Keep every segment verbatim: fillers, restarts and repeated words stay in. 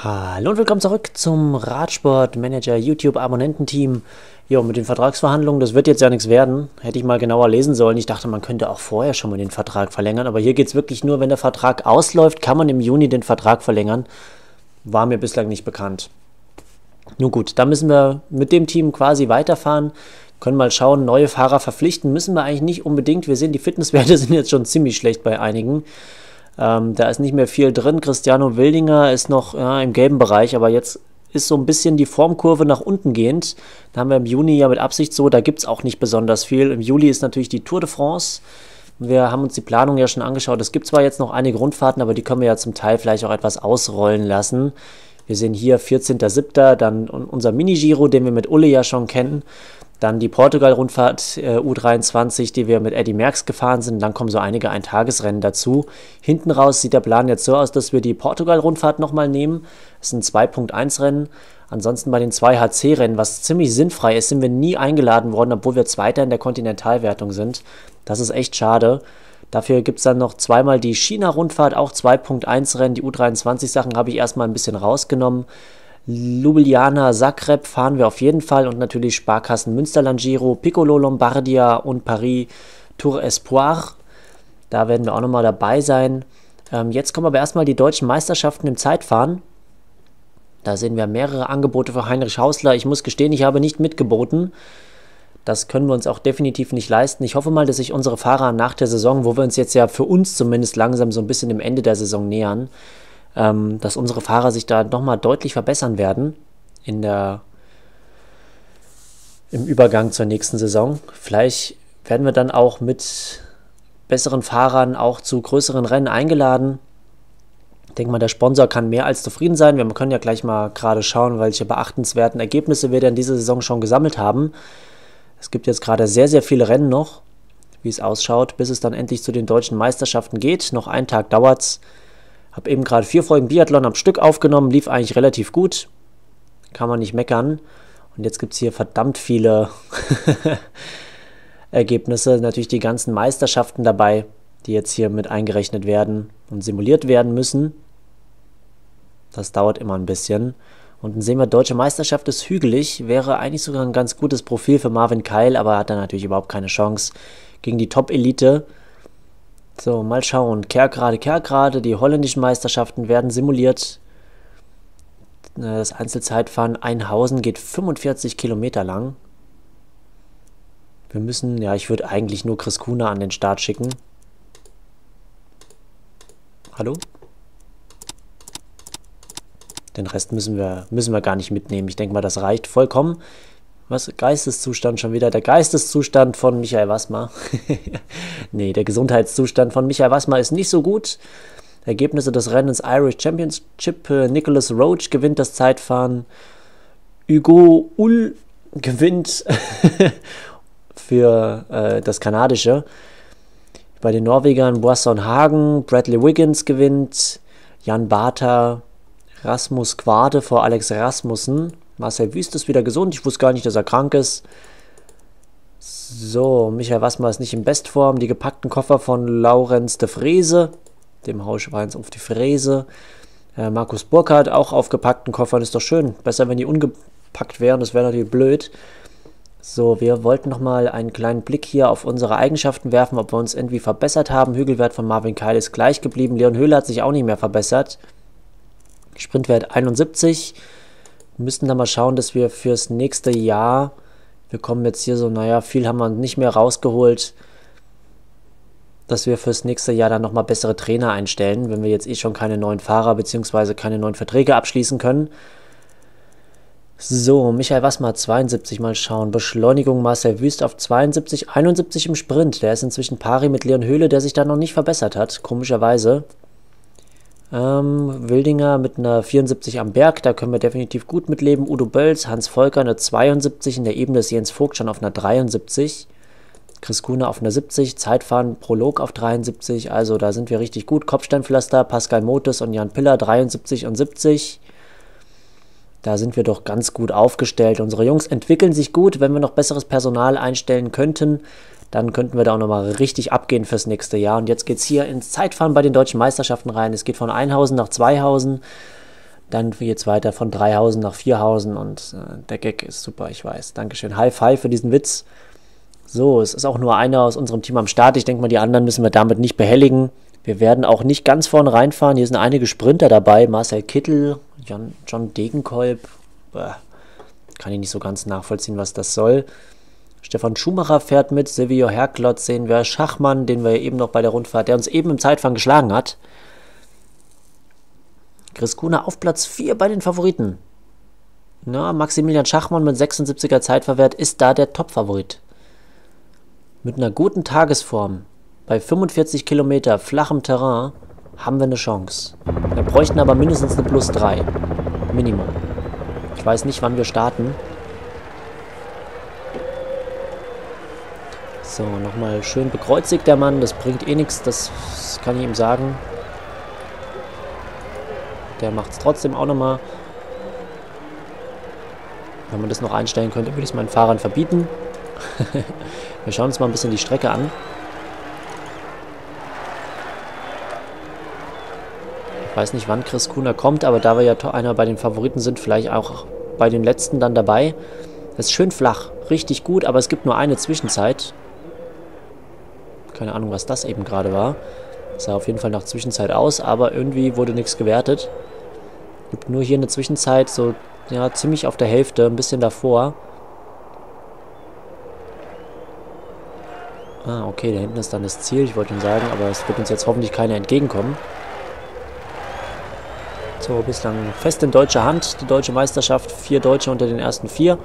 Hallo und willkommen zurück zum Radsport-Manager YouTube-Abonnententeam. Jo, mit den Vertragsverhandlungen, das wird jetzt ja nichts werden. Hätte ich mal genauer lesen sollen. Ich dachte, man könnte auch vorher schon mal den Vertrag verlängern. Aber hier geht es wirklich nur, wenn der Vertrag ausläuft, kann man im Juni den Vertrag verlängern. War mir bislang nicht bekannt. Nun gut, da müssen wir mit dem Team quasi weiterfahren. Können mal schauen, neue Fahrer verpflichten müssen wir eigentlich nicht unbedingt. Wir sehen, die Fitnesswerte sind jetzt schon ziemlich schlecht bei einigen. Ähm, da ist nicht mehr viel drin. Cristiano Wildinger ist noch ja, im gelben Bereich, aber jetzt ist so ein bisschen die Formkurve nach unten gehend. Da haben wir im Juni ja mit Absicht so, da gibt es auch nicht besonders viel. Im Juli ist natürlich die Tour de France. Wir haben uns die Planung ja schon angeschaut. Es gibt zwar jetzt noch einige Rundfahrten, aber die können wir ja zum Teil vielleicht auch etwas ausrollen lassen. Wir sehen hier vierzehnter siebter dann unser Mini-Giro, den wir mit Ulle ja schon kennen. Dann die Portugal-Rundfahrt äh, U dreiundzwanzig, die wir mit Eddy Merckx gefahren sind. Dann kommen so einige Eintagesrennen dazu. Hinten raus sieht der Plan jetzt so aus, dass wir die Portugal-Rundfahrt nochmal nehmen. Das sind zwei Punkt eins Rennen. Ansonsten bei den zwei H C-Rennen, was ziemlich sinnfrei ist, sind wir nie eingeladen worden, obwohl wir Zweiter in der Kontinentalwertung sind. Das ist echt schade. Dafür gibt es dann noch zweimal die China-Rundfahrt, auch zwei Punkt eins Rennen. Die U dreiundzwanzig-Sachen habe ich erstmal ein bisschen rausgenommen. Ljubljana, Zagreb fahren wir auf jeden Fall und natürlich Sparkassen Münsterland Giro, Piccolo Lombardia und Paris Tour Espoir. Da werden wir auch nochmal dabei sein. Ähm, jetzt kommen aber erstmal die deutschen Meisterschaften im Zeitfahren. Da sehen wir mehrere Angebote für Heinrich Hausler. Ich muss gestehen, ich habe nicht mitgeboten. Das können wir uns auch definitiv nicht leisten. Ich hoffe mal, dass sich unsere Fahrer nach der Saison, wo wir uns jetzt ja für uns zumindest langsam so ein bisschen dem Ende der Saison nähern, ähm, dass unsere Fahrer sich da nochmal deutlich verbessern werden in der, im Übergang zur nächsten Saison. Vielleicht werden wir dann auch mit besseren Fahrern auch zu größeren Rennen eingeladen. Ich denke mal, der Sponsor kann mehr als zufrieden sein. Wir können ja gleich mal gerade schauen, welche beachtenswerten Ergebnisse wir denn diese Saison schon gesammelt haben. Es gibt jetzt gerade sehr, sehr viele Rennen noch, wie es ausschaut, bis es dann endlich zu den deutschen Meisterschaften geht. Noch einen Tag dauert es. Habe eben gerade vier Folgen Biathlon am Stück aufgenommen, lief eigentlich relativ gut. Kann man nicht meckern. Und jetzt gibt es hier verdammt viele Ergebnisse. Natürlich die ganzen Meisterschaften dabei, die jetzt hier mit eingerechnet werden und simuliert werden müssen. Das dauert immer ein bisschen. Und dann sehen wir, deutsche Meisterschaft ist hügelig. Wäre eigentlich sogar ein ganz gutes Profil für Marvin Keil, aber hat dann natürlich überhaupt keine Chance gegen die Top-Elite. So, mal schauen. Kerkrade, Kerkrade. Die holländischen Meisterschaften werden simuliert. Das Einzelzeitfahren Einhausen geht fünfundvierzig Kilometer lang. Wir müssen, ja, ich würde eigentlich nur Chris Kuna an den Start schicken. Hallo? Den Rest müssen wir, müssen wir gar nicht mitnehmen. Ich denke mal, das reicht vollkommen. Was? Geisteszustand schon wieder? Der Geisteszustand von Michael Wassmer. Nee, der Gesundheitszustand von Michael Wassmer ist nicht so gut. Ergebnisse des Rennens Irish Championship. Nicholas Roach gewinnt das Zeitfahren. Hugo Ull gewinnt für äh, das Kanadische. Bei den Norwegern Boasson Hagen, Bradley Wiggins gewinnt. Jan Bata, Rasmus Quade vor Alex Rasmussen. Marcel Wüst ist wieder gesund. Ich wusste gar nicht, dass er krank ist. So, Michael Wassmer ist nicht in Bestform. Die gepackten Koffer von Laurens de Frese. Dem hau ich eins auf die Fräse. Äh, Markus Burkhardt auch auf gepackten Koffern. Ist doch schön. Besser, wenn die ungepackt wären. Das wäre natürlich blöd. So, wir wollten nochmal einen kleinen Blick hier auf unsere Eigenschaften werfen, ob wir uns irgendwie verbessert haben. Hügelwert von Marvin Keil ist gleich geblieben. Leon Höhle hat sich auch nicht mehr verbessert. Sprintwert einundsiebzig. Wir müssten dann mal schauen, dass wir fürs nächste Jahr, wir kommen jetzt hier so, naja, viel haben wir nicht mehr rausgeholt, dass wir fürs nächste Jahr dann nochmal bessere Trainer einstellen, wenn wir jetzt eh schon keine neuen Fahrer bzw. keine neuen Verträge abschließen können. So, Michael Wassmer zweiundsiebzig, mal schauen. Beschleunigung Marcel Wüst auf zweiundsiebzig, einundsiebzig im Sprint. Der ist inzwischen pari mit Leon Höhle, der sich da noch nicht verbessert hat, komischerweise. Ähm, Wildinger mit einer vierundsiebzig am Berg, da können wir definitiv gut mitleben. Udo Bölz, Hans Volker eine zweiundsiebzig, in der Ebene ist Jens Vogt schon auf einer dreiundsiebzig. Chris Kuna auf einer siebzig, Zeitfahren Prolog auf dreiundsiebzig, also da sind wir richtig gut. Kopfsteinpflaster, Pascal Motes und Jan Piller dreiundsiebzig und siebzig. Da sind wir doch ganz gut aufgestellt. Unsere Jungs entwickeln sich gut. Wenn wir noch besseres Personal einstellen könnten, dann könnten wir da auch nochmal richtig abgehen fürs nächste Jahr. Und jetzt geht es hier ins Zeitfahren bei den deutschen Meisterschaften rein. Es geht von Einhausen nach Zweihausen. Dann geht's weiter von Dreihausen nach Vierhausen und äh, der Gag ist super, ich weiß. Dankeschön. High five für diesen Witz. So, es ist auch nur einer aus unserem Team am Start. Ich denke mal, die anderen müssen wir damit nicht behelligen. Wir werden auch nicht ganz vorne reinfahren. Hier sind einige Sprinter dabei. Marcel Kittel, John, John Degenkolb. Bäh, kann ich nicht so ganz nachvollziehen, was das soll. Stefan Schumacher fährt mit. Silvio Herklotz sehen wir. Schachmann, den wir eben noch bei der Rundfahrt, der uns eben im Zeitfahren geschlagen hat. Chris Kuna auf Platz vier bei den Favoriten. Na, Maximilian Schachmann mit sechsundsiebziger Zeitverwert ist da der Top-Favorit. Mit einer guten Tagesform, bei fünfundvierzig Kilometer flachem Terrain, haben wir eine Chance. Wir bräuchten aber mindestens eine Plus drei. Minimum. Ich weiß nicht, wann wir starten. So, nochmal schön bekreuzigt der Mann. Das bringt eh nichts, das kann ich ihm sagen. Der macht es trotzdem auch nochmal. Wenn man das noch einstellen könnte, würde ich es meinen Fahrern verbieten. Wir schauen uns mal ein bisschen die Strecke an. Ich weiß nicht, wann Chris Kuna kommt, aber da wir ja einer bei den Favoriten sind, vielleicht auch bei den letzten dann dabei. Das ist schön flach, richtig gut, aber es gibt nur eine Zwischenzeit. Keine Ahnung, was das eben gerade war. Das sah auf jeden Fall nach Zwischenzeit aus, aber irgendwie wurde nichts gewertet. Gibt nur hier eine Zwischenzeit, so ja, ziemlich auf der Hälfte, ein bisschen davor. Ah, okay, da hinten ist dann das Ziel, ich wollte schon sagen, aber es wird uns jetzt hoffentlich keiner entgegenkommen. So, bislang fest in deutscher Hand, die deutsche Meisterschaft, vier Deutsche unter den ersten vier.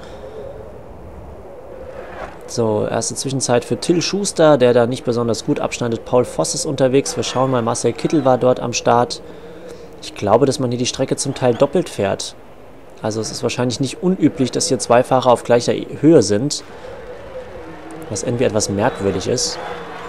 So, erste Zwischenzeit für Till Schuster, der da nicht besonders gut abschneidet. Paul Voss ist unterwegs, wir schauen mal, Marcel Kittel war dort am Start. Ich glaube, dass man hier die Strecke zum Teil doppelt fährt. Also es ist wahrscheinlich nicht unüblich, dass hier zwei Fahrer auf gleicher Höhe sind. Was irgendwie etwas merkwürdig ist.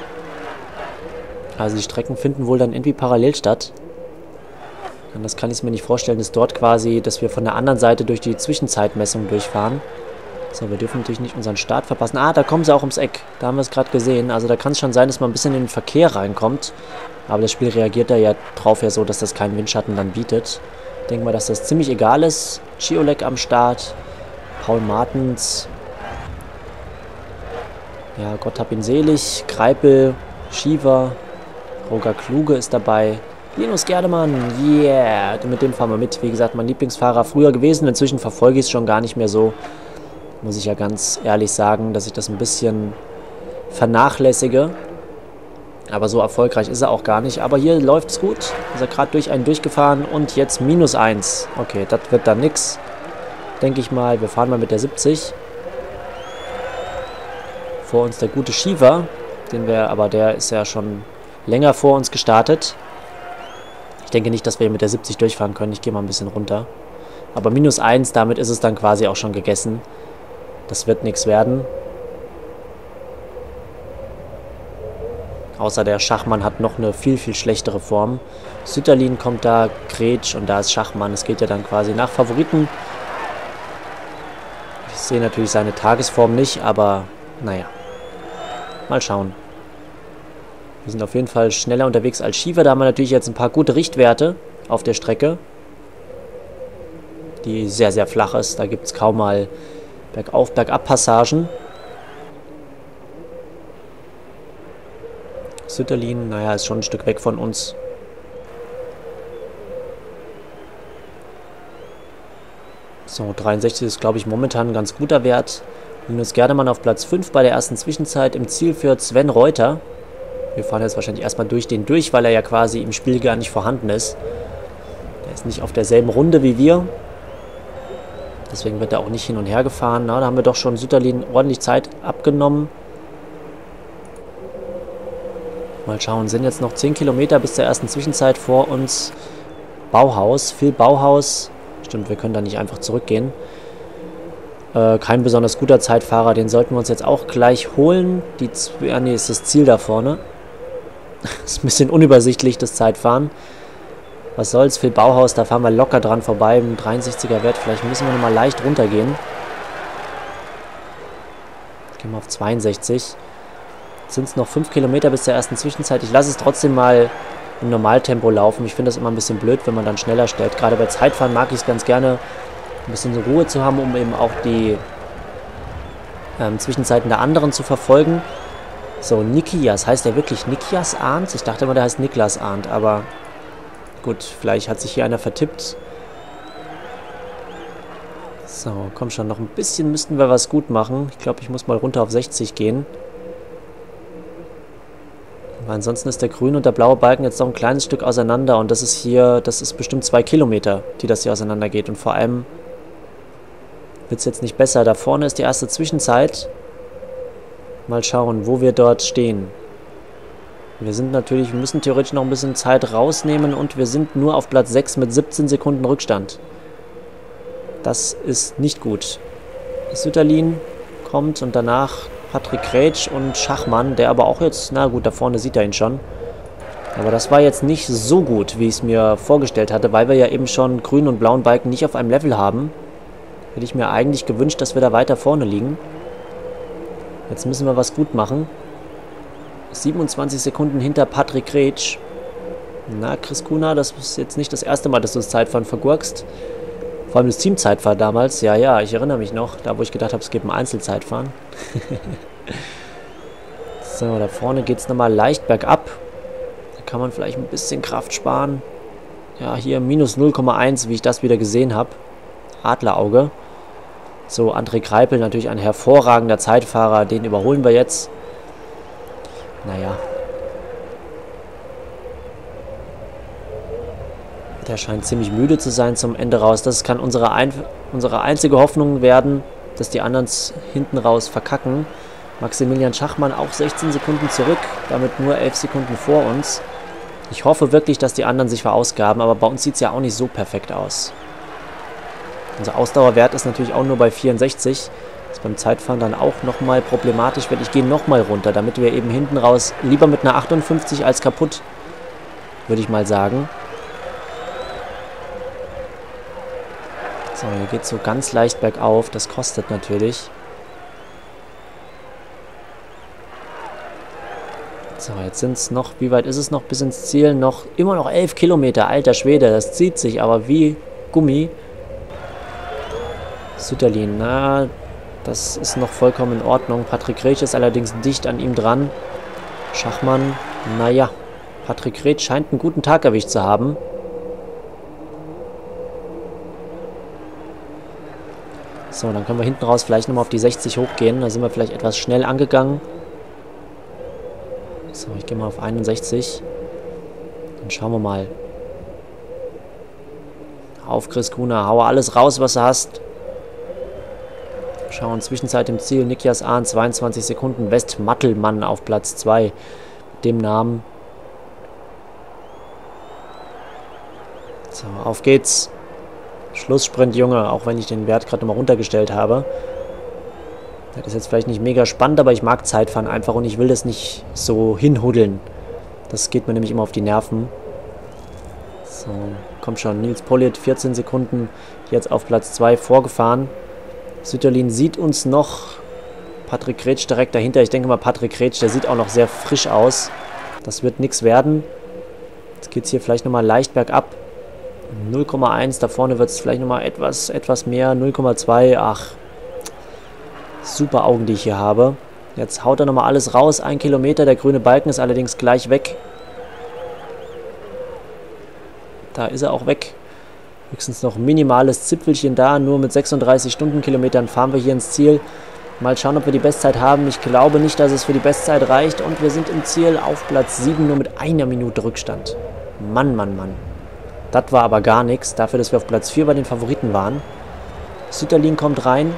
Also die Strecken finden wohl dann irgendwie parallel statt. Und das kann ich mir nicht vorstellen, dass dort quasi, dass wir von der anderen Seite durch die Zwischenzeitmessung durchfahren. So, wir dürfen natürlich nicht unseren Start verpassen. Ah, da kommen sie auch ums Eck. Da haben wir es gerade gesehen. Also da kann es schon sein, dass man ein bisschen in den Verkehr reinkommt. Aber das Spiel reagiert da ja drauf ja so, dass das keinen Windschatten dann bietet. Ich denke mal, dass das ziemlich egal ist. Schiolek am Start. Paul Martens. Ja, Gott hab ihn selig. Greipel, Schiever. Roger Kluge ist dabei. Linus Gerdemann, yeah. Mit dem fahren wir mit. Wie gesagt, mein Lieblingsfahrer früher gewesen. Inzwischen verfolge ich es schon gar nicht mehr so. Muss ich ja ganz ehrlich sagen, dass ich das ein bisschen vernachlässige. Aber so erfolgreich ist er auch gar nicht. Aber hier läuft es gut. Ist er gerade durch einen durchgefahren und jetzt minus eins. Okay, das wird dann nix. Denke ich mal. Wir fahren mal mit der siebzig. Vor uns der gute Shiva. Den wir, aber der ist ja schon länger vor uns gestartet. Ich denke nicht, dass wir mit der siebzig durchfahren können. Ich gehe mal ein bisschen runter. Aber minus eins, damit ist es dann quasi auch schon gegessen. Das wird nichts werden. Außer der Schachmann hat noch eine viel, viel schlechtere Form. Sütterlin kommt da, Kretsch und da ist Schachmann. Es geht ja dann quasi nach Favoriten. Ich sehe natürlich seine Tagesform nicht, aber naja. Mal schauen. Wir sind auf jeden Fall schneller unterwegs als Schiefer. Da haben wir natürlich jetzt ein paar gute Richtwerte auf der Strecke. Die sehr, sehr flach ist. Da gibt es kaum mal Bergauf-, Bergab-Passagen. Sütterlin, naja, ist schon ein Stück weg von uns. So, dreiundsechzig ist, glaube ich, momentan ein ganz guter Wert. Linus Gerdemann auf Platz fünf bei der ersten Zwischenzeit. Im Ziel für Sven Reuter. Wir fahren jetzt wahrscheinlich erstmal durch den durch, weil er ja quasi im Spiel gar nicht vorhanden ist. Der ist nicht auf derselben Runde wie wir. Deswegen wird er auch nicht hin und her gefahren. Na, da haben wir doch schon Sütterlin ordentlich Zeit abgenommen. Mal schauen, sind jetzt noch zehn Kilometer bis zur ersten Zwischenzeit vor uns. Bauhaus, Phil Bauhaus. Stimmt, wir können da nicht einfach zurückgehen. Äh, kein besonders guter Zeitfahrer, den sollten wir uns jetzt auch gleich holen. Die ja, nee, ist das Ziel da vorne. Ist ein bisschen unübersichtlich, das Zeitfahren. Was soll's, Phil Bauhaus, da fahren wir locker dran vorbei. Im dreiundsechziger Wert, vielleicht müssen wir nochmal leicht runtergehen. Gehen wir auf zweiundsechzig. Sind es noch fünf Kilometer bis zur ersten Zwischenzeit. Ich lasse es trotzdem mal im Normaltempo laufen. Ich finde das immer ein bisschen blöd, wenn man dann schneller stellt. Gerade bei Zeitfahren mag ich es ganz gerne, ein bisschen Ruhe zu haben, um eben auch die ähm, Zwischenzeiten der anderen zu verfolgen. So, Nikias. Heißt der wirklich Nikias Arndt? Ich dachte immer, der heißt Niklas Arndt, aber gut, vielleicht hat sich hier einer vertippt. So, komm schon, noch ein bisschen müssten wir was gut machen. Ich glaube, ich muss mal runter auf sechzig gehen. Aber ansonsten ist der grüne und der blaue Balken jetzt noch ein kleines Stück auseinander. Und das ist hier, das ist bestimmt zwei Kilometer, die das hier auseinander geht. Und vor allem wird es jetzt nicht besser. Da vorne ist die erste Zwischenzeit. Mal schauen, wo wir dort stehen. Wir sind natürlich, wir müssen theoretisch noch ein bisschen Zeit rausnehmen. Und wir sind nur auf Platz sechs mit siebzehn Sekunden Rückstand. Das ist nicht gut. Sütterlin kommt und danach Patrick Kretsch und Schachmann, der aber auch jetzt, na gut, da vorne sieht er ihn schon. Aber das war jetzt nicht so gut, wie ich es mir vorgestellt hatte, weil wir ja eben schon grünen und blauen Balken nicht auf einem Level haben. Hätte ich mir eigentlich gewünscht, dass wir da weiter vorne liegen. Jetzt müssen wir was gut machen. siebenundzwanzig Sekunden hinter Patrick Kretsch. Na, Chris Kuna, das ist jetzt nicht das erste Mal, dass du das Zeitfahren vergurkst. Vor allem das Teamzeitfahren damals. Ja, ja, ich erinnere mich noch. Da, wo ich gedacht habe, es gibt ein Einzelzeitfahren. So, da vorne geht es nochmal leicht bergab. Da kann man vielleicht ein bisschen Kraft sparen. Ja, hier minus null Komma eins, wie ich das wieder gesehen habe. Adlerauge. So, André Greipel, natürlich ein hervorragender Zeitfahrer. Den überholen wir jetzt. Naja. Der scheint ziemlich müde zu sein zum Ende raus. Das kann unsere, ein unsere einzige Hoffnung werden, dass die anderen hinten raus verkacken. Maximilian Schachmann auch sechzehn Sekunden zurück, damit nur elf Sekunden vor uns. Ich hoffe wirklich, dass die anderen sich verausgaben, aber bei uns sieht es ja auch nicht so perfekt aus. Unser Ausdauerwert ist natürlich auch nur bei vierundsechzig. Das ist beim Zeitfahren dann auch nochmal problematisch, weil ich gehe nochmal runter, damit wir eben hinten raus lieber mit einer achtundfünfzig als kaputt, würde ich mal sagen. So, hier geht es so ganz leicht bergauf. Das kostet natürlich. So, jetzt sind es noch, wie weit ist es noch bis ins Ziel? Noch, immer noch elf Kilometer, alter Schwede. Das zieht sich aber wie Gummi. Sütterlin, na, das ist noch vollkommen in Ordnung. Patrick Kretsch ist allerdings dicht an ihm dran. Schachmann, naja. Patrick Kretsch scheint einen guten Tag erwischt zu haben. So, dann können wir hinten raus vielleicht nochmal auf die sechzig hochgehen. Da sind wir vielleicht etwas schnell angegangen. So, ich gehe mal auf einundsechzig. Dann schauen wir mal. Auf, Chris Kuna. Hau alles raus, was du hast. Schauen, Zwischenzeit im Ziel. Nikias Arndt, zweiundzwanzig Sekunden. West Mattelmann auf Platz zwei. Mit dem Namen. So, auf geht's. Schlusssprint, Junge, auch wenn ich den Wert gerade nochmal runtergestellt habe. Das ist jetzt vielleicht nicht mega spannend, aber ich mag Zeitfahren einfach und ich will das nicht so hinhuddeln. Das geht mir nämlich immer auf die Nerven. So, komm schon, Nils Politt, vierzehn Sekunden, jetzt auf Platz zwei vorgefahren. Sütterlin sieht uns noch. Patrick Kretsch direkt dahinter. Ich denke mal, Patrick Kretsch, der sieht auch noch sehr frisch aus. Das wird nichts werden. Jetzt geht es hier vielleicht nochmal leicht bergab. null Komma eins, da vorne wird es vielleicht nochmal etwas, etwas mehr, null Komma zwei, ach, super Augen, die ich hier habe. Jetzt haut er nochmal alles raus, ein Kilometer, der grüne Balken ist allerdings gleich weg. Da ist er auch weg. Höchstens noch ein minimales Zipfelchen da, nur mit sechsunddreißig Stundenkilometern fahren wir hier ins Ziel. Mal schauen, ob wir die Bestzeit haben. Ich glaube nicht, dass es für die Bestzeit reicht und wir sind im Ziel auf Platz sieben, nur mit einer Minute Rückstand. Mann, Mann, Mann. Das war aber gar nichts, dafür, dass wir auf Platz vier bei den Favoriten waren. Sütterlin kommt rein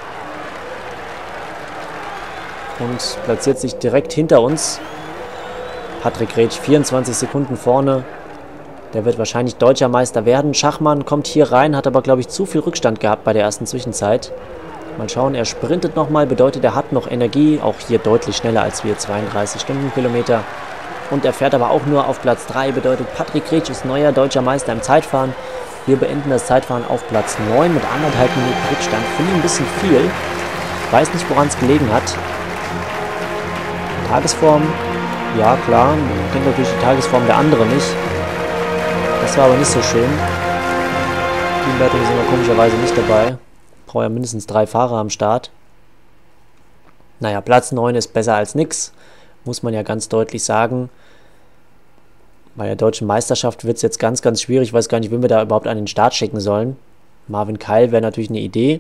und platziert sich direkt hinter uns. Patrick Kretsch, vierundzwanzig Sekunden vorne. Der wird wahrscheinlich deutscher Meister werden. Schachmann kommt hier rein, hat aber, glaube ich, zu viel Rückstand gehabt bei der ersten Zwischenzeit. Mal schauen, er sprintet nochmal, bedeutet, er hat noch Energie. Auch hier deutlich schneller als wir, zweiunddreißig Stundenkilometer. Und er fährt aber auch nur auf Platz drei, bedeutet Patrick Kretsch ist neuer deutscher Meister im Zeitfahren. Wir beenden das Zeitfahren auf Platz neun mit anderthalb Minuten Rückstand. Finde ich ein bisschen viel. Ich weiß nicht, woran es gelegen hat. Tagesform Ja, klar, man kennt natürlich die Tagesform der anderen nicht. Das war aber nicht so schön. Teamwertung sind wir komischerweise nicht dabei. Brauche ja mindestens drei Fahrer am Start. Naja, Platz neun ist besser als nix. Muss man ja ganz deutlich sagen. Bei der deutschen Meisterschaft wird es jetzt ganz, ganz schwierig. Ich weiß gar nicht, wen wir da überhaupt an den Start schicken sollen. Marvin Keil wäre natürlich eine Idee.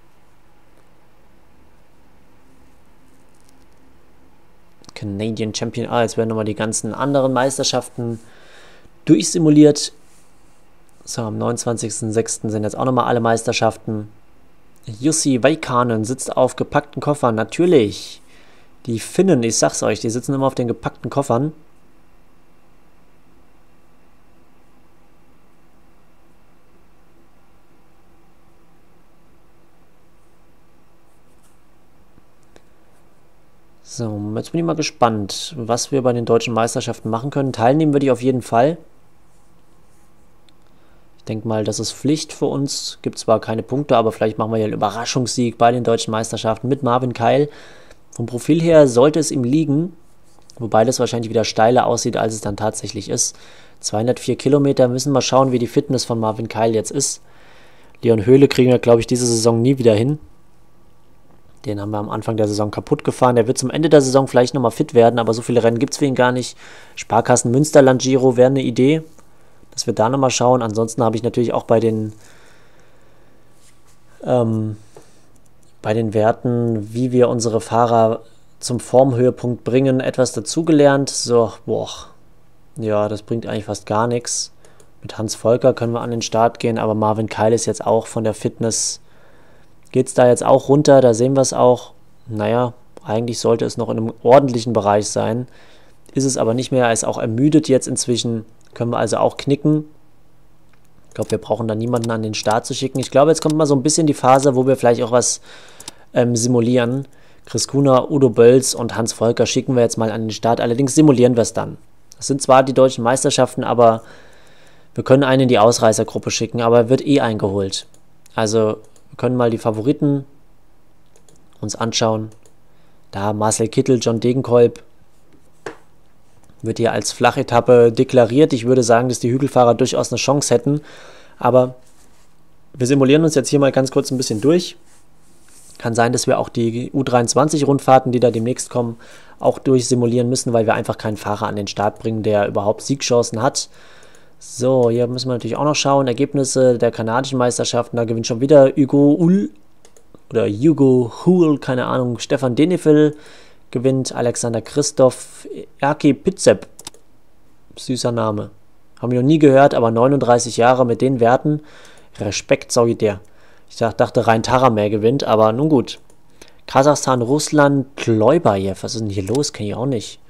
Canadian Champion. Ah, jetzt werden nochmal die ganzen anderen Meisterschaften durchsimuliert. So, am neunundzwanzigsten sechsten sind jetzt auch nochmal alle Meisterschaften. Jussi Väikänen sitzt auf gepackten Koffern. Natürlich. Die Finnen, ich sag's euch, die sitzen immer auf den gepackten Koffern. So, jetzt bin ich mal gespannt, was wir bei den deutschen Meisterschaften machen können. Teilnehmen würde ich auf jeden Fall. Ich denke mal, das ist Pflicht für uns. Gibt zwar keine Punkte, aber vielleicht machen wir ja einen Überraschungssieg bei den deutschen Meisterschaften mit Marvin Keil. Vom Profil her sollte es ihm liegen, wobei das wahrscheinlich wieder steiler aussieht, als es dann tatsächlich ist. zweihundertvier Kilometer, müssen wir schauen, wie die Fitness von Marvin Keil jetzt ist. Leon Höhle kriegen wir, glaube ich, diese Saison nie wieder hin. Den haben wir am Anfang der Saison kaputt gefahren. Der wird zum Ende der Saison vielleicht nochmal fit werden, aber so viele Rennen gibt es für ihn gar nicht. Sparkassen Münsterland Giro wäre eine Idee, dass wir da nochmal schauen. Ansonsten habe ich natürlich auch bei den ähm, bei den Werten, wie wir unsere Fahrer zum Formhöhepunkt bringen, etwas dazugelernt. So, boah, ja, das bringt eigentlich fast gar nichts. Mit Hans Volker können wir an den Start gehen, aber Marvin Keil ist jetzt auch von der Fitness... Geht es da jetzt auch runter, da sehen wir es auch. Naja, eigentlich sollte es noch in einem ordentlichen Bereich sein. Ist es aber nicht mehr, er ist auch ermüdet jetzt inzwischen. Können wir also auch knicken. Ich glaube, wir brauchen da niemanden an den Start zu schicken. Ich glaube, jetzt kommt mal so ein bisschen die Phase, wo wir vielleicht auch was ähm, simulieren. Chris Kuhner, Udo Bölz und Hans Volker schicken wir jetzt mal an den Start. Allerdings simulieren wir es dann. Das sind zwar die deutschen Meisterschaften, aber wir können einen in die Ausreißergruppe schicken, aber er wird eh eingeholt. Also... Wir können mal die Favoriten uns anschauen. Da Marcel Kittel, John Degenkolb wird hier als Flachetappe deklariert. Ich würde sagen, dass die Hügelfahrer durchaus eine Chance hätten. Aber wir simulieren uns jetzt hier mal ganz kurz ein bisschen durch. Kann sein, dass wir auch die U dreiundzwanzig-Rundfahrten, die da demnächst kommen, auch durchsimulieren müssen, weil wir einfach keinen Fahrer an den Start bringen, der überhaupt Siegchancen hat. So, hier müssen wir natürlich auch noch schauen. Ergebnisse der kanadischen Meisterschaften. Da gewinnt schon wieder Hugo Hull oder Hugo Hull, keine Ahnung. Stefan Denifel gewinnt. Alexander Christoph, Erki Pitzep. Süßer Name. Haben wir noch nie gehört, aber neununddreißig Jahre mit den Werten. Respekt, sorry der. Ich dachte, Rein Taramä gewinnt, aber nun gut. Kasachstan, Russland, Kleubajew. Was ist denn hier los? Kenne ich auch nicht.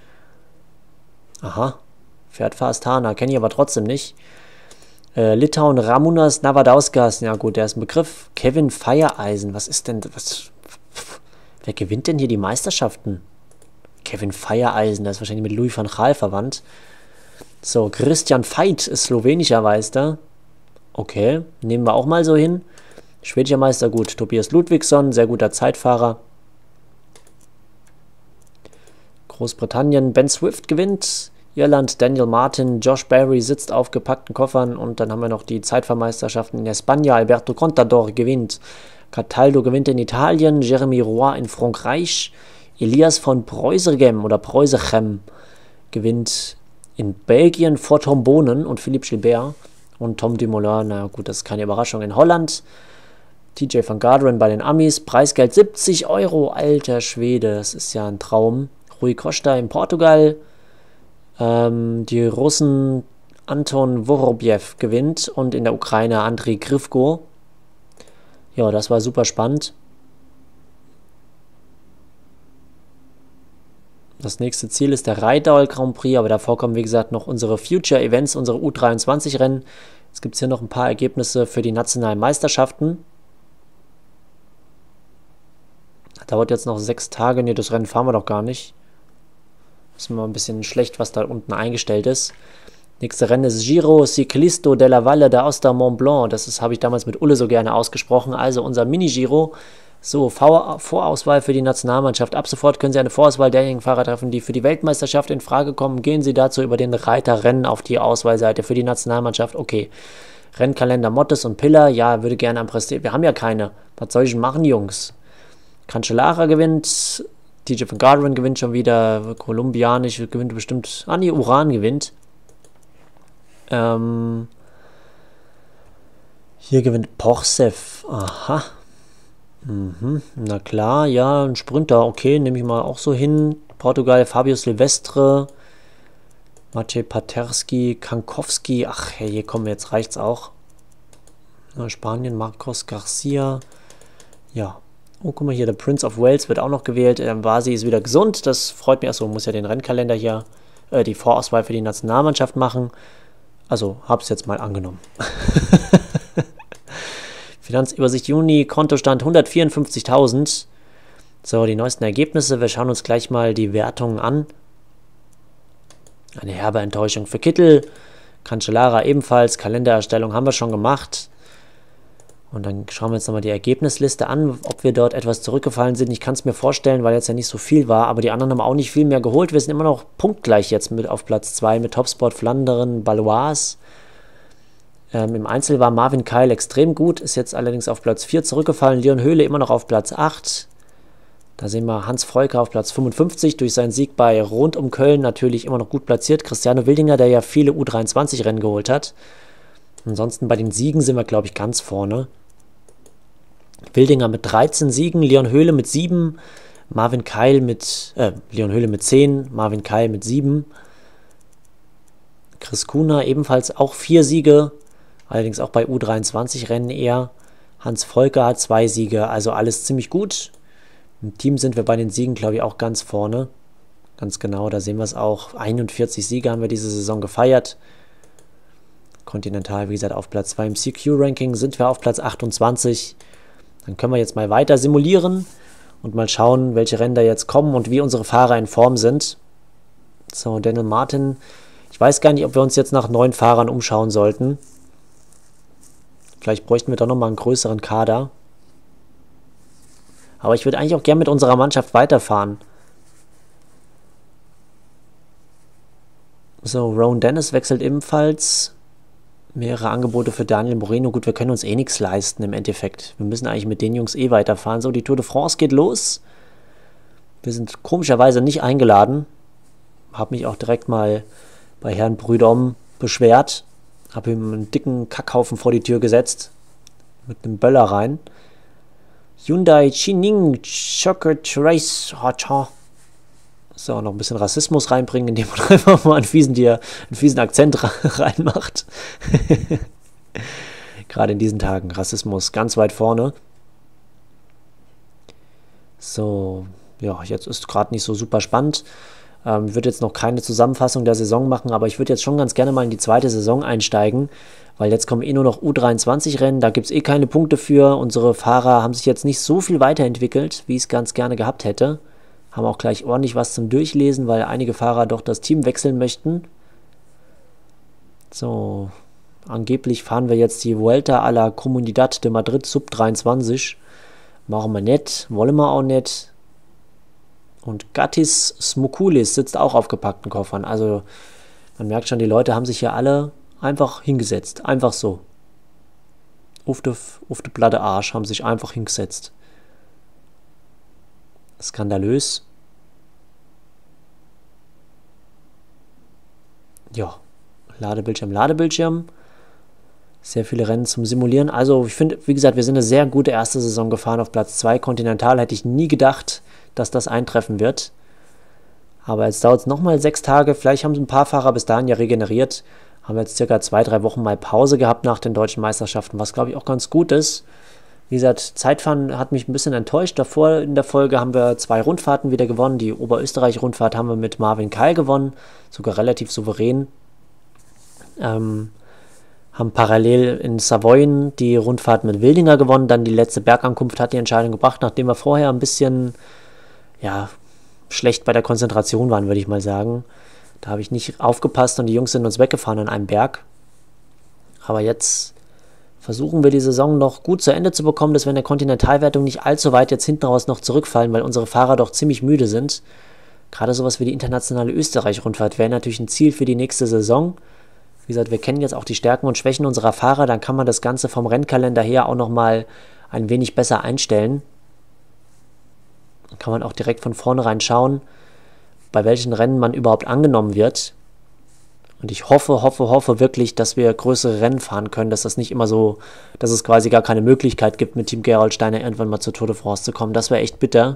Aha. Fährt für Astana, kenne ich aber trotzdem nicht. Äh, Litauen, Ramūnas Navadauskas, ja gut, der ist ein Begriff. Kevin Feiereisen, was ist denn, was, wer gewinnt denn hier die Meisterschaften? Kevin Feiereisen, der ist wahrscheinlich mit Louis van Gaal verwandt. So, Christian Veit ist slowenischer Meister. Okay, nehmen wir auch mal so hin. Schwedischer Meister, gut. Tobias Ludwigsson, sehr guter Zeitfahrer. Großbritannien, Ben Swift gewinnt. Irland, Daniel Martin, Josh Berry sitzt auf gepackten Koffern und dann haben wir noch die Zeitfahrmeisterschaften in España. Alberto Contador gewinnt, Cataldo gewinnt in Italien, Jeremy Roy in Frankreich, Elias von Preußergem oder Preußergem gewinnt in Belgien vor Tom Bonen und Philippe Gilbert und Tom Dumoulin, na gut, das ist keine Überraschung, in Holland. T J van Garderen bei den Amis, Preisgeld siebzig Euro, alter Schwede, das ist ja ein Traum. Rui Costa in Portugal. Die Russen Anton Vorobjew gewinnt und in der Ukraine Andrei Grivko. Ja, das war super spannend. Das nächste Ziel ist der Rheidal Grand Prix, aber davor kommen, wie gesagt, noch unsere Future Events, unsere U dreiundzwanzig Rennen. Jetzt gibt es hier noch ein paar Ergebnisse für die nationalen Meisterschaften. Das dauert jetzt noch sechs Tage. Ne, das Rennen fahren wir doch gar nicht. Ist mal ein bisschen schlecht, was da unten eingestellt ist. Nächste Rennen ist Giro Ciclisto della Valle d'Aosta Mont Blanc. Das habe ich damals mit Ulle so gerne ausgesprochen. Also unser Mini-Giro So, V Vorauswahl für die Nationalmannschaft. Ab sofort können Sie eine Vorauswahl derjenigen Fahrer treffen, die für die Weltmeisterschaft in Frage kommen. Gehen Sie dazu über den Reiter Rennen auf die Auswahlseite für die Nationalmannschaft. Okay. Rennkalender Mottes und Pillar. Ja, würde gerne am Prestige. Wir haben ja keine. Was soll ich denn machen, Jungs? Cancellara gewinnt. T J van Garderen gewinnt schon wieder. Kolumbianisch gewinnt bestimmt. Ah, nee, Uran gewinnt. Ähm. Hier gewinnt Porcev. Aha. Mhm. Na klar, ja, ein Sprinter. Okay, nehme ich mal auch so hin. Portugal, Fabio Silvestre. Maciej Paterski, Kankowski. Ach, hey, hier kommen wir, jetzt reicht's auch. Spanien, Marcos Garcia. Ja. Oh, guck mal hier, der Prince of Wales wird auch noch gewählt. Ähm, Vasi ist wieder gesund. Das freut mich. Achso, muss ja den Rennkalender hier, äh, die Vorauswahl für die Nationalmannschaft machen. Also, hab's jetzt mal angenommen. Finanzübersicht Juni, Kontostand hundertvierundfünfzigtausend. So, die neuesten Ergebnisse. Wir schauen uns gleich mal die Wertungen an. Eine herbe Enttäuschung für Kittel. Cancellara ebenfalls. Kalendererstellung haben wir schon gemacht. Und dann schauen wir uns nochmal die Ergebnisliste an, ob wir dort etwas zurückgefallen sind. Ich kann es mir vorstellen, weil jetzt ja nicht so viel war, aber die anderen haben auch nicht viel mehr geholt. Wir sind immer noch punktgleich jetzt mit auf Platz zwei mit Topsport, Flanderen, Baloise. Ähm, Im Einzel war Marvin Keil extrem gut, ist jetzt allerdings auf Platz vier zurückgefallen. Leon Höhle immer noch auf Platz acht. Da sehen wir Hans Freuker auf Platz fünfundfünfzig, durch seinen Sieg bei Rund um Köln natürlich immer noch gut platziert. Cristiano Wildinger, der ja viele U dreiundzwanzig Rennen geholt hat. Ansonsten bei den Siegen sind wir, glaube ich, ganz vorne. Wildinger mit dreizehn Siegen, Leon Höhle mit sieben, Marvin Keil mit, äh, Leon Höhle mit zehn, Marvin Keil mit sieben. Chris Kuna ebenfalls auch vier Siege. Allerdings auch bei U dreiundzwanzig Rennen eher. Hans Volker hat zwei Siege, also alles ziemlich gut. Im Team sind wir bei den Siegen, glaube ich, auch ganz vorne. Ganz genau, da sehen wir es auch. einundvierzig Siege haben wir diese Saison gefeiert. Continental, wie gesagt, auf Platz zwei im C Q-Ranking sind wir auf Platz achtundzwanzig. Dann können wir jetzt mal weiter simulieren und mal schauen, welche Rennen da jetzt kommen und wie unsere Fahrer in Form sind. So, Daniel Martin. Ich weiß gar nicht, ob wir uns jetzt nach neuen Fahrern umschauen sollten. Vielleicht bräuchten wir doch nochmal einen größeren Kader. Aber ich würde eigentlich auch gerne mit unserer Mannschaft weiterfahren. So, Rowan Dennis wechselt ebenfalls. Mehrere Angebote für Daniel Moreno. Gut, wir können uns eh nichts leisten im Endeffekt. Wir müssen eigentlich mit den Jungs eh weiterfahren. So, die Tour de France geht los. Wir sind komischerweise nicht eingeladen. Habe mich auch direkt mal bei Herrn Prudhomme beschwert. Habe ihm einen dicken Kackhaufen vor die Tür gesetzt. Mit einem Böller rein. Hyundai Chining Chocolate Race. So, noch ein bisschen Rassismus reinbringen, indem man einfach mal einen fiesen, einen fiesen Akzent reinmacht. Gerade in diesen Tagen. Rassismus ganz weit vorne. So, ja, jetzt ist gerade nicht so super spannend. Ähm, ich würde jetzt noch keine Zusammenfassung der Saison machen, aber ich würde jetzt schon ganz gerne mal in die zweite Saison einsteigen, weil jetzt kommen eh nur noch U dreiundzwanzig Rennen, da gibt es eh keine Punkte für. Unsere Fahrer haben sich jetzt nicht so viel weiterentwickelt, wie ich es ganz gerne gehabt hätte. Haben auch gleich ordentlich was zum Durchlesen, weil einige Fahrer doch das Team wechseln möchten. So, angeblich fahren wir jetzt die Vuelta a la Comunidad de Madrid Sub dreiundzwanzig. Machen wir nicht, wollen wir auch nicht. Und Gattis Smokulis sitzt auch auf gepackten Koffern. Also man merkt schon, die Leute haben sich hier alle einfach hingesetzt. Einfach so. Auf de, auf de platte Arsch haben sich einfach hingesetzt. Skandalös. Ja. Ladebildschirm, Ladebildschirm. Sehr viele Rennen zum Simulieren. Also ich finde, wie gesagt, wir sind eine sehr gute erste Saison gefahren auf Platz zwei. Continental hätte ich nie gedacht, dass das eintreffen wird. Aber jetzt dauert es nochmal sechs Tage. Vielleicht haben ein paar Fahrer bis dahin ja regeneriert. Haben jetzt circa zwei, drei Wochen mal Pause gehabt nach den deutschen Meisterschaften, was glaube ich auch ganz gut ist. Wie gesagt, Zeitfahren hat mich ein bisschen enttäuscht. Davor in der Folge haben wir zwei Rundfahrten wieder gewonnen. Die Oberösterreich-Rundfahrt haben wir mit Marvin Keil gewonnen. Sogar relativ souverän. Ähm, haben parallel in Savoyen die Rundfahrt mit Wildinger gewonnen. Dann die letzte Bergankunft hat die Entscheidung gebracht, nachdem wir vorher ein bisschen ja, schlecht bei der Konzentration waren, würde ich mal sagen. Da habe ich nicht aufgepasst und die Jungs sind uns weggefahren an einem Berg. Aber jetzt versuchen wir die Saison noch gut zu Ende zu bekommen, dass wir in der Kontinentalwertung nicht allzu weit jetzt hinten raus noch zurückfallen, weil unsere Fahrer doch ziemlich müde sind. Gerade sowas wie die internationale Österreich-Rundfahrt wäre natürlich ein Ziel für die nächste Saison. Wie gesagt, wir kennen jetzt auch die Stärken und Schwächen unserer Fahrer, dann kann man das Ganze vom Rennkalender her auch nochmal ein wenig besser einstellen. Dann kann man auch direkt von vornherein schauen, bei welchen Rennen man überhaupt angenommen wird. Und ich hoffe, hoffe, hoffe wirklich, dass wir größere Rennen fahren können, dass das nicht immer so, dass es quasi gar keine Möglichkeit gibt, mit Team Gerolsteiner irgendwann mal zur Tour de France zu kommen. Das wäre echt bitter.